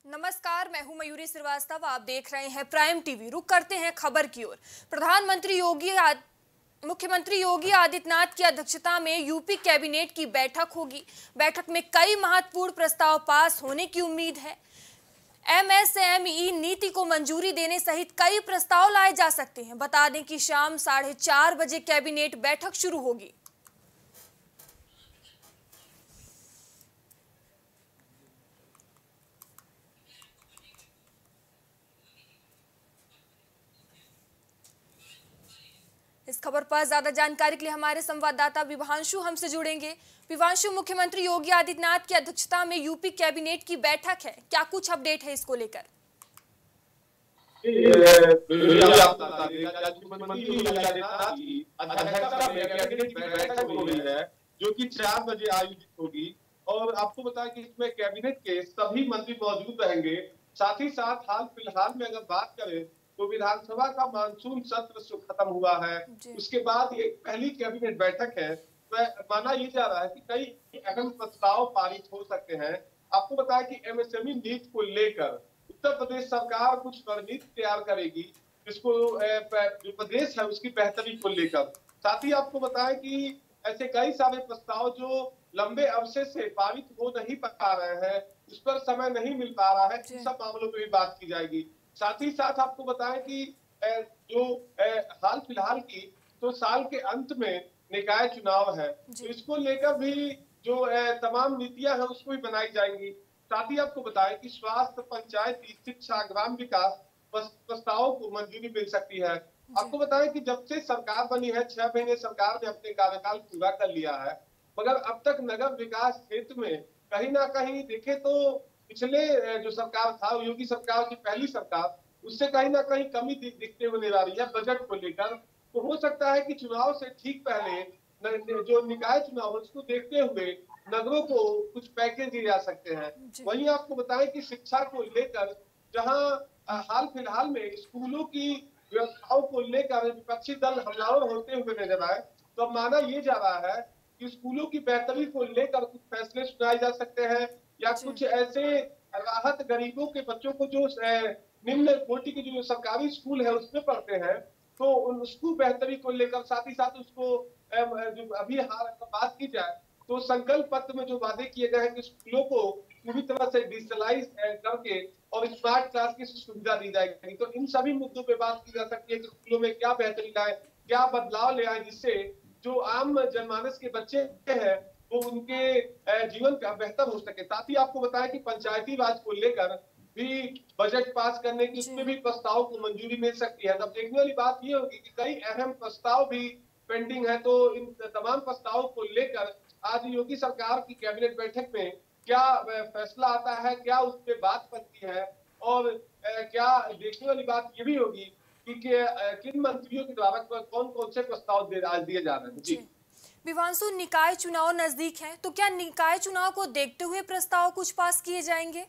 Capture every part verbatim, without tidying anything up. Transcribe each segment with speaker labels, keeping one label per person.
Speaker 1: नमस्कार, मैं हूं मयूरी श्रीवास्तव। आप देख रहे हैं प्राइम टीवी। रुक करते हैं खबर की ओर। प्रधानमंत्री योगी आद... मुख्यमंत्री योगी आदित्यनाथ की अध्यक्षता में यूपी कैबिनेट की बैठक होगी। बैठक में कई महत्वपूर्ण प्रस्ताव पास होने की उम्मीद है। एमएसएमई नीति को मंजूरी देने सहित कई प्रस्ताव लाए जा सकते हैं। बता दें कि शाम साढ़े चार बजे कैबिनेट बैठक शुरू होगी। इस खबर पर ज्यादा जानकारी के लिए हमारे संवाददाता विभांशु हमसे जुड़ेंगे। विभांशु, मुख्यमंत्री योगी आदित्यनाथ की अध्यक्षता में यूपी कैबिनेट की बैठक है, क्या कुछ अपडेट है इसको लेकर?
Speaker 2: जो कि चार बजे आयोजित होगी और आपको बताया कि इसमें कैबिनेट के सभी मंत्री मौजूद रहेंगे। साथ ही साथ हाल फिलहाल में अगर बात करें तो विधानसभा का मानसून सत्र खत्म हुआ है, उसके बाद ये पहली कैबिनेट बैठक है। माना ये जा रहा है कि कई अहम प्रस्ताव पारित हो सकते हैं। आपको बताया कि एमएसएमई नीति को लेकर उत्तर प्रदेश सरकार कुछ रणनीति तैयार करेगी, जिसको जो प्रदेश है उसकी बेहतरी को लेकर। साथ ही आपको बताया कि ऐसे कई सारे प्रस्ताव जो लंबे अरसे से पारित हो नहीं पा रहे हैं, उस पर समय नहीं मिल पा रहा है, इन सब मामलों पर भी बात की जाएगी। साथ ही साथ आपको बताएं कि जो हाल फिलहाल की तो साल के अंत में निकाय चुनाव है, तो इसको लेकर भी जो तमाम नीतियां हैं उसको भी बनाई जाएंगी। साथ ही आपको बताएं कि स्वास्थ्य, पंचायती, शिक्षा, ग्राम विकास प्रस्तावों को मंजूरी मिल सकती है। आपको बताएं कि जब से सरकार बनी है, छह महीने सरकार ने अपने कार्यकाल पूरा कर लिया है, मगर अब तक नगर विकास क्षेत्र में कहीं ना कहीं देखे तो पिछले जो सरकार था, योगी सरकार की पहली सरकार, उससे कहीं ना कहीं कमी दिखते हुए नजर आ रही है बजट को लेकर। तो हो सकता है कि चुनाव से ठीक पहले जो निकाय चुनाव है उसको देखते हुए नगरों को कुछ पैकेज दिए जा सकते हैं। वहीं आपको बताएं कि शिक्षा को लेकर जहां हाल फिलहाल में स्कूलों की व्यवस्थाओं को लेकर विपक्षी दल हमलावर होते हुए नजर आए, तो माना यह जा रहा है कि स्कूलों की बेहतरी को लेकर कुछ फैसले सुनाए जा सकते हैं, या कुछ ऐसे राहत गरीबों के बच्चों को जो निम्न कोटि के जो सरकारी स्कूल है उसमें पढ़ते हैं, तो उसको बेहतरी को लेकर, साथ ही साथ उसको जो अभी हाल बात की जाए तो संकल्प पत्र में जो वादे किए गए हैं कि स्कूलों को पूरी तरह से डिजिटलाइज करके और स्मार्ट क्लास की सुविधा दी जाएगी। तो इन सभी मुद्दों पे बात की जा सकती है कि स्कूलों में क्या बेहतरी लाए, क्या बदलाव ले आए, जिससे जो आम जनमानस के बच्चे हैं वो उनके जीवन का बेहतर हो सके। साथ ही आपको बताया कि पंचायती राज को लेकर भी बजट पास करने की, उसमें भी प्रस्ताव को मंजूरी मिल सकती है। तब देखने वाली बात ये होगी कि कई अहम प्रस्ताव भी पेंडिंग है, तो इन तमाम प्रस्तावों को लेकर आज योगी सरकार की कैबिनेट बैठक में क्या फैसला आता है, क्या उस पर बात बनती है, और क्या देखने वाली बात ये भी होगी कि किन मंत्रियों के द्वारा कौन कौन से प्रस्ताव आज दिए जा रहे हैं। जी
Speaker 1: विवांशु, निकाय चुनाव नजदीक है, तो क्या निकाय चुनाव को देखते हुए प्रस्ताव कुछ पास किए जाएंगे?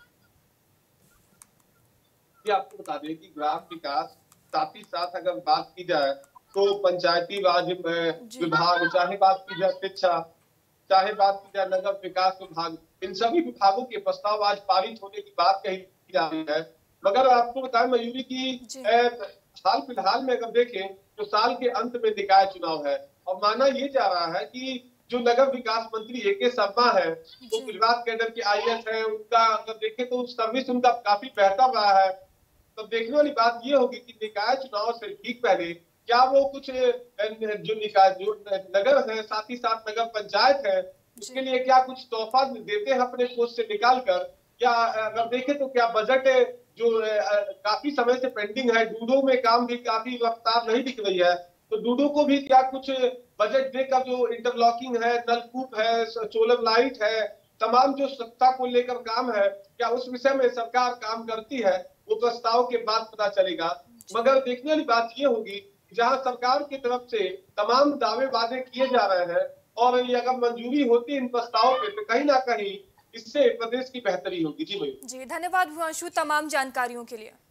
Speaker 2: आपको बता दें कि ग्राम विकास, साथ ही साथ अगर बात की जाए तो पंचायती राज विभाग, चाहे बात की जाए शिक्षा, चाहे बात की जाए नगर विकास विभाग, इन सभी विभागों के प्रस्ताव आज पारित होने की बात कही जा रही है। मगर आपको बताएं मयूरी की हाल फिलहाल में अगर देखें तो साल के अंत में निकाय चुनाव है, और माना यह जा रहा है कि जो नगर विकास मंत्री ए के शर्मा है, वो गुजरात कैडर के आई ए एस है, उनका अगर देखें तो सर्विस उनका काफी बेहतर रहा है। तो देखने वाली बात ये होगी कि निकाय चुनाव से ठीक पहले क्या वो कुछ जो निकाय जो नगर है, साथ ही साथ नगर पंचायत है, उसके लिए क्या कुछ तोहफा देते हैं अपने कोष से निकाल कर, या अगर देखें तो क्या बजट जो काफी समय से पेंडिंग है, डूडो में काम भी काफी रफ्तार नहीं दिख रही है, तो डूडो को भी क्या कुछ बजट देकर जो इंटरलॉकिंग है, नलकूप है, सोलर लाइट है, तमाम जो स्वच्छता को लेकर काम है, क्या उस विषय में सरकार काम करती है, वो प्रस्ताव के बाद पता चलेगा। मगर देखने वाली बात ये होगी जहां सरकार की तरफ से तमाम दावे वादे किए जा रहे हैं और ये अगर मंजूरी होती इन प्रस्तावों पे तो कहीं ना कहीं इससे प्रदेश की बेहतरी होगी। जी भाई
Speaker 1: जी, धन्यवाद विवांशु तमाम जानकारियों के लिए।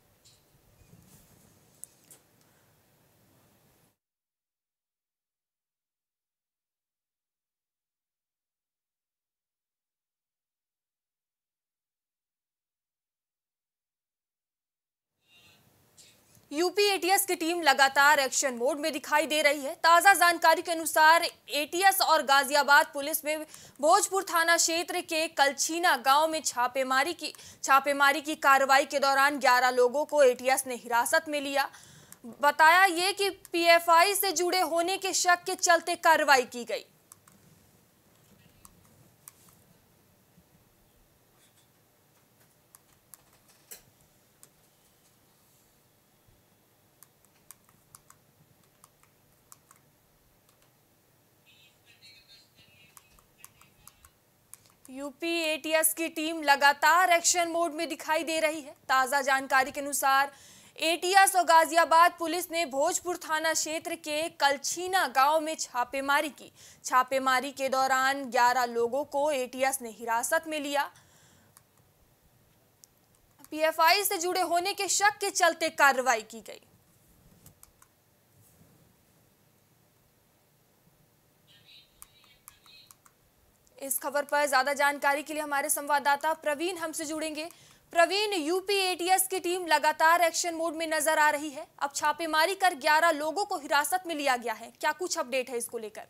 Speaker 1: यूपी एटीएस की टीम लगातार एक्शन मोड में दिखाई दे रही है। ताजा जानकारी के अनुसार एटीएस और गाजियाबाद पुलिस में भोजपुर थाना क्षेत्र के कलछीना गांव में छापेमारी की छापेमारी की कार्रवाई के दौरान ग्यारह लोगों को एटीएस ने हिरासत में लिया। बताया ये कि पीएफआई से जुड़े होने के शक के चलते कार्रवाई की गई। यूपी एटीएस की टीम लगातार एक्शन मोड में दिखाई दे रही है। ताजा जानकारी के अनुसार एटीएस और गाजियाबाद पुलिस ने भोजपुर थाना क्षेत्र के कलछीना गांव में छापेमारी की छापेमारी के दौरान ग्यारह लोगों को एटीएस ने हिरासत में लिया। पीएफआई से जुड़े होने के शक के चलते कार्रवाई की गई। इस खबर पर ज्यादा जानकारी के लिए हमारे संवाददाता प्रवीण हमसे जुड़ेंगे। प्रवीण, यूपी एटीएस की टीम लगातार एक्शन मोड में नजर आ रही है। अब छापेमारी कर ग्यारह लोगों को हिरासत में लिया गया है, क्या कुछ अपडेट है इसको लेकर?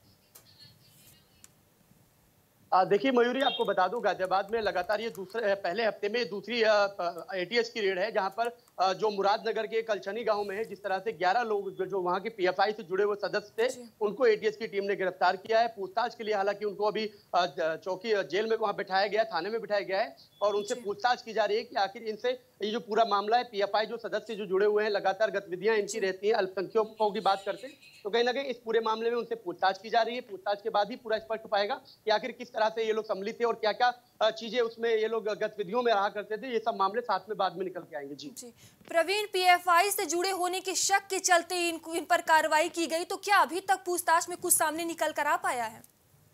Speaker 3: देखिए मयूरी, आपको बता दूं गाजियाबाद में लगातार ये दूसरे पहले हफ्ते में दूसरी एटीएस की रेड है, जहां पर जो मुरादनगर के कलछनी गांव में है, जिस तरह से ग्यारह लोग जो वहां के पीएफआई से जुड़े हुए सदस्य थे उनको एटीएस की टीम ने गिरफ्तार किया है। पूछताछ के लिए हालांकि उनको अभी चौकी जेल में वहां बिठाया गया, थाने में बिठाया गया है और उनसे पूछताछ की जा रही है कि आखिर इनसे ये जो पूरा मामला है, पीएफआई जो सदस्य जो जुड़े हुए हैं, लगातार गतिविधियां इनकी रहती हैं, अल्पसंख्यकों की बात करते हैं, तो कहीं ना कहीं इस पूरे मामले में उनसे पूछताछ की जा रही है। पूछताछ के बाद ही पूरा स्पष्ट हो पाएगा कि आखिर किस तरह से ये लोग सम्मिलित थे और क्या क्या चीजें उसमें ये लोग गतिविधियों में रहा करते थे। ये सब मामले साथ में बाद में निकल के आएंगे। जी
Speaker 1: जी प्रवीण, पीएफआई से जुड़े होने के शक के चलते इनको इन पर कार्रवाई की गई, तो क्या अभी तक पूछताछ में कुछ सामने निकल कर आ पाया है?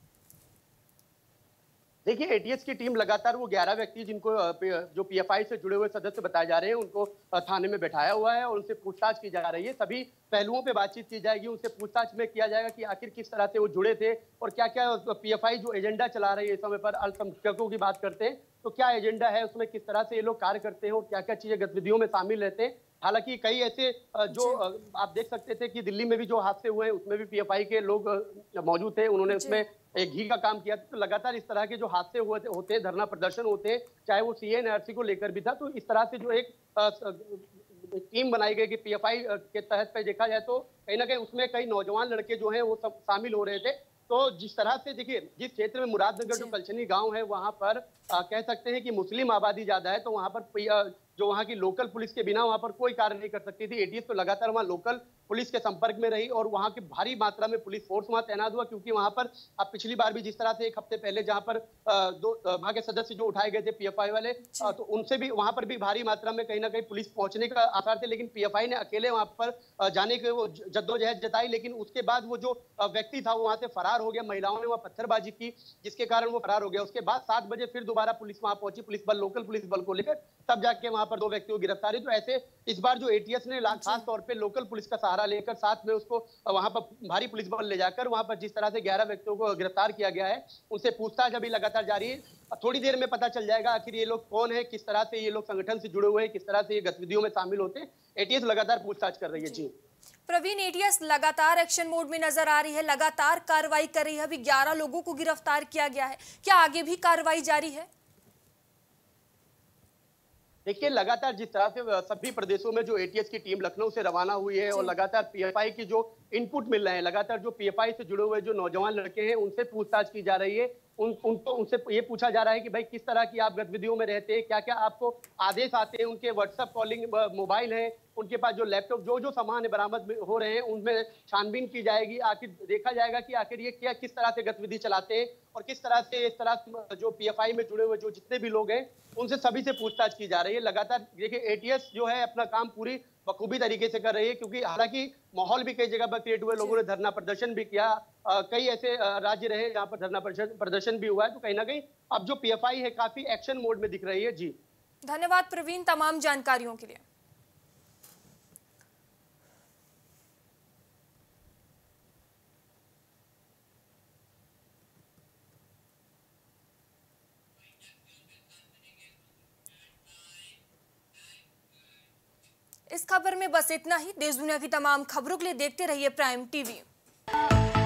Speaker 3: देखिए, एटीएस की टीम लगातार वो ग्यारह व्यक्ति जिनको जो पीएफआई से जुड़े हुए सदस्य बताए जा रहे हैं उनको थाने में बैठाया हुआ है और उनसे पूछताछ की जा रही है। सभी पहलुओं पे बातचीत की जाएगी, उनसे पूछताछ में किया जाएगा कि आखिर किस तरह से वो जुड़े थे और क्या क्या पीएफआई जो एजेंडा चला रही है इस समय पर, अल्पसंख्यकों की बात करते हैं तो क्या एजेंडा है उसमें, किस तरह से ये लोग कार्य करते हैं और क्या क्या चीजें गतिविधियों में शामिल रहते हैं। हालांकि कई ऐसे जो आप देख सकते थे कि दिल्ली में भी जो हादसे हुए उसमें भी पीएफआई के लोग मौजूद थे, उन्होंने उसमें एक घी का काम किया। तो लगातार इस तरह के जो हादसे हुए होते हैं, धरना प्रदर्शन होते हैं, चाहे वो सीएनआरसी को लेकर भी था, तो इस तरह से जो एक टीम बनाई गई कि पीएफआई के तहत पे देखा जाए तो कहीं ना कहीं उसमें कई नौजवान लड़के जो हैं वो सब शामिल हो रहे थे। तो जिस तरह से देखिए, जिस क्षेत्र में मुरादनगर जो कलछनी गांव है वहां पर आ, कह सकते हैं कि मुस्लिम आबादी ज्यादा है, तो वहां पर जो वहां की लोकल पुलिस के बिना वहां पर कोई कार्य नहीं कर सकती थी। एटीएस तो लगातार वहां लोकल पुलिस के संपर्क में रही और वहां की भारी मात्रा में पुलिस फोर्स वहां तैनात हुआ, क्योंकि वहां पर अब पिछली बार भी जिस तरह से एक हफ्ते पहले जहां पर दो वहां के सदस्य जो उठाए गए थे पीएफआई वाले, तो उनसे भी वहां पर भी भारी मात्रा में कहीं ना कहीं पुलिस पहुंचने का आसार थे, लेकिन पीएफआई ने अकेले वहां पर जाने के वो जद्दोजहद जताई। लेकिन उसके बाद वो जो व्यक्ति था वो वहां से फरार हो गया, महिलाओं ने वहां पत्थरबाजी की जिसके कारण वो फरार हो गया। उसके बाद सात बजे फिर दोबारा पुलिस वहां पहुंची, पुलिस बल, लोकल पुलिस बल को लेकर, तब जाके वहां पर दो व्यक्तियों की गिरफ्तारी। तो ऐसे इस बार जो एटीएस ने खास तौर पे लोकल पुलिस का सहारा लेकर साथ में उसको वहां पर भारी पुलिस बल ले जाकर वहां पर जिस तरह से ग्यारह व्यक्तियों को गिरफ्तार किया गया है, उनसे पूछताछ अभी लगातार जारी है। थोड़ी देर में पता चल जाएगा आखिर ये लोग कौन है, किस तरह से ये लोग संगठन से जुड़े हुए हैं, किस तरह से ये गतिविधियों में शामिल होते हैं। एटीएस लगातार पूछताछ कर रही है। जी
Speaker 1: प्रवीण, एटीएस लगातार एक्शन मोड में नजर आ रही है, लगातार कार्रवाई कर रही है। अभी ग्यारह लोगों को गिरफ्तार किया गया है, क्या आगे भी कार्रवाई जारी है?
Speaker 3: देखिए, लगातार जिस तरह से सभी प्रदेशों में जो एटीएस की टीम लखनऊ से रवाना हुई है और लगातार पीएफआई की जो इनपुट मिल रहे हैं, लगातार जो पीएफआई से जुड़े हुए जो नौजवान लड़के हैं उनसे पूछताछ की जा रही है। उन उनको उनसे ये पूछा जा रहा है कि भाई किस तरह की आप गतिविधियों में रहते हैं, क्या क्या आपको आदेश आते हैं, उनके व्हाट्सएप कॉलिंग मोबाइल है, उनके पास जो लैपटॉप जो जो सामान बरामद हो रहे हैं उनमें छानबीन की जाएगी। आखिर देखा जाएगा कि आखिर ये क्या किस तरह से गतिविधि चलाते हैं और किस तरह से इस तरह जो पीएफआई में जुड़े हुए जो जितने भी लोग हैं उनसे सभी से पूछताछ की जा रही है। लगातार देखिए, एटीएस जो है अपना काम पूरी बखूबी तरीके से कर रही है, क्योंकि हालांकि माहौल भी कई जगह पर क्रिएट हुए, लोगों ने धरना प्रदर्शन भी किया, कई ऐसे राज्य रहे जहां पर धरना प्रदर्शन भी हुआ है। तो कहीं ना कहीं अब जो पीएफआई है काफी एक्शन मोड में दिख रही है। जी
Speaker 1: धन्यवाद प्रवीण तमाम जानकारियों के लिए। इस खबर में बस इतना ही। देश दुनिया की तमाम खबरों के लिए देखते रहिए प्राइम टीवी।